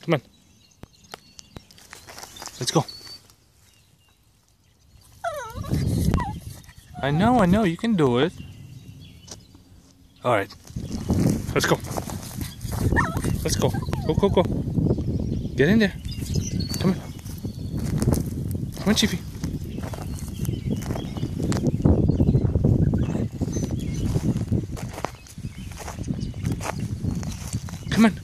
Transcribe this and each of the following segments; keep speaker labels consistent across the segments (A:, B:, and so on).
A: Come on. Let's go. I know, you can do it. Alright. Let's go. Let's go. Go. Get in there. Come on. Come on, Chiefy. Come on.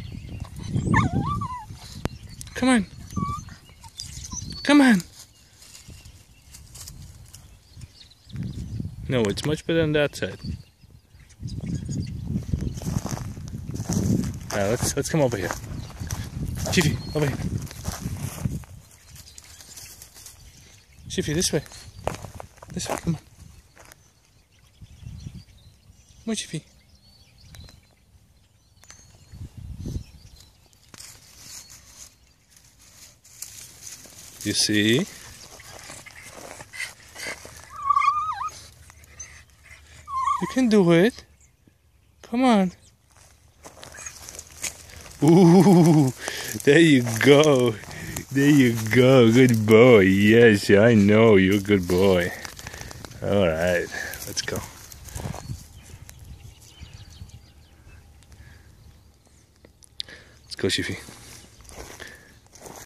A: Come on. Come on. No, it's much better on that side. Alright, let's come over here. Chiefy, over here. Chiefy, this way. This way, come on. Come on, Chiefy. You see? You can do it. Come on. Ooh, there you go. There you go. Good boy. Yes, I know. You're a good boy. All right. Let's go. Let's go, Chiefy.